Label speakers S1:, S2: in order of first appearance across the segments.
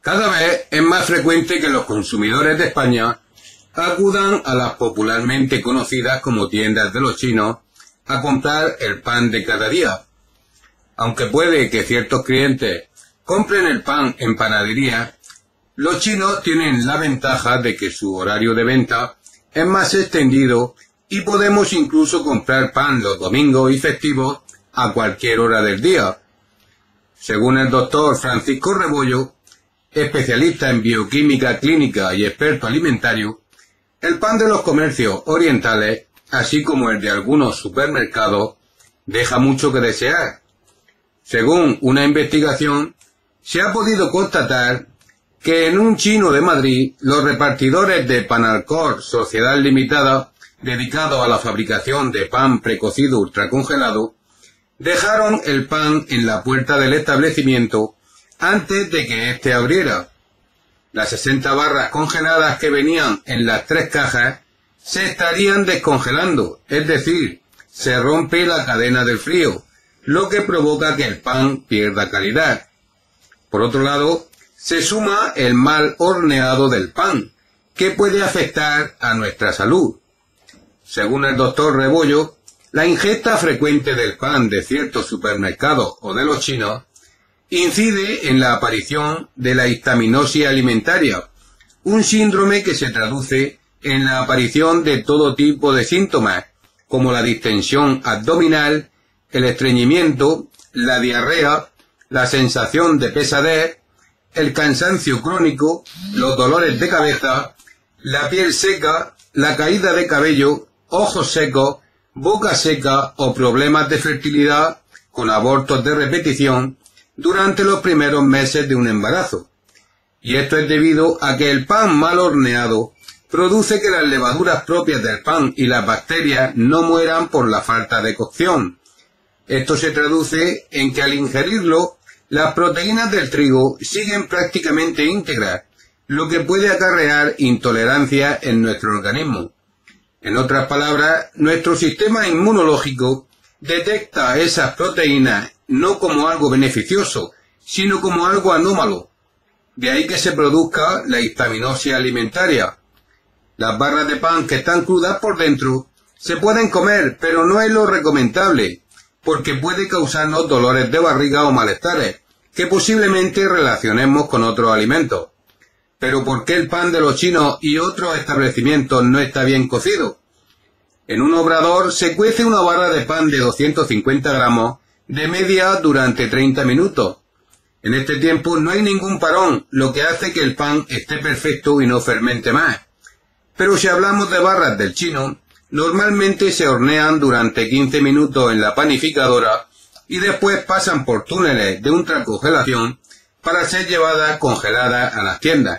S1: Cada vez es más frecuente que los consumidores de España acudan a las popularmente conocidas como tiendas de los chinos a comprar el pan de cada día. Aunque puede que ciertos clientes compren el pan en panadería, los chinos tienen la ventaja de que su horario de venta es más extendido y podemos incluso comprar pan los domingos y festivos a cualquier hora del día. Según el doctor Francisco Rebollo, especialista en bioquímica clínica y experto alimentario, el pan de los comercios orientales, así como el de algunos supermercados, deja mucho que desear. Según una investigación, se ha podido constatar que en un chino de Madrid, los repartidores de Panalcor Sociedad Limitada, dedicados a la fabricación de pan precocido ultracongelado, dejaron el pan en la puerta del establecimiento antes de que éste abriera. Las 60 barras congeladas que venían en las 3 cajas se estarían descongelando, es decir, se rompe la cadena del frío, lo que provoca que el pan pierda calidad. Por otro lado, se suma el mal horneado del pan, que puede afectar a nuestra salud. Según el doctor Rebollo, la ingesta frecuente del pan de ciertos supermercados o de los chinos incide en la aparición de la histaminosis alimentaria, un síndrome que se traduce en la aparición de todo tipo de síntomas, como la distensión abdominal, el estreñimiento, la diarrea, la sensación de pesadez, el cansancio crónico, los dolores de cabeza, la piel seca, la caída de cabello, ojos secos, boca seca o problemas de fertilidad con abortos de repetición durante los primeros meses de un embarazo. Y esto es debido a que el pan mal horneado produce que las levaduras propias del pan y las bacterias no mueran por la falta de cocción. Esto se traduce en que al ingerirlo, las proteínas del trigo siguen prácticamente íntegras, lo que puede acarrear intolerancia en nuestro organismo. En otras palabras, nuestro sistema inmunológico detecta esas proteínas no como algo beneficioso, sino como algo anómalo. De ahí que se produzca la histaminosis alimentaria. Las barras de pan que están crudas por dentro se pueden comer, pero no es lo recomendable, porque puede causarnos dolores de barriga o malestares, que posiblemente relacionemos con otros alimentos. Pero ¿por qué el pan de los chinos y otros establecimientos no está bien cocido? En un obrador se cuece una barra de pan de 250 gramos de media durante 30 minutos. En este tiempo no hay ningún parón, lo que hace que el pan esté perfecto y no fermente más. Pero si hablamos de barras del chino, normalmente se hornean durante 15 minutos en la panificadora y después pasan por túneles de ultracongelación para ser llevadas congeladas a las tiendas.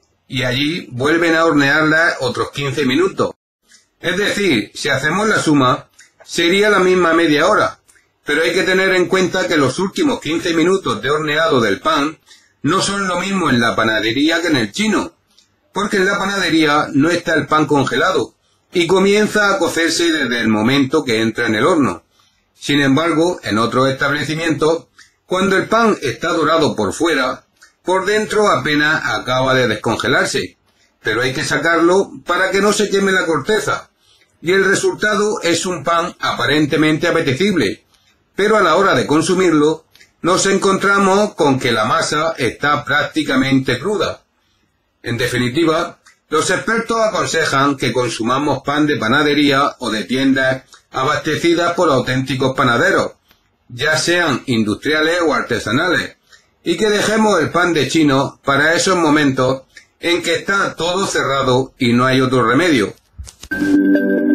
S1: Y allí vuelven a hornearlas otros 15 minutos. Es decir, si hacemos la suma, sería la misma media hora, pero hay que tener en cuenta que los últimos 15 minutos de horneado del pan no son lo mismo en la panadería que en el chino, porque en la panadería no está el pan congelado y comienza a cocerse desde el momento que entra en el horno. Sin embargo, en otros establecimientos, cuando el pan está dorado por fuera, por dentro apenas acaba de descongelarse, pero hay que sacarlo para que no se queme la corteza, y el resultado es un pan aparentemente apetecible, pero a la hora de consumirlo nos encontramos con que la masa está prácticamente cruda. En definitiva, los expertos aconsejan que consumamos pan de panadería o de tiendas abastecidas por auténticos panaderos, ya sean industriales o artesanales, y que dejemos el pan de chino para esos momentos en que está todo cerrado y no hay otro remedio.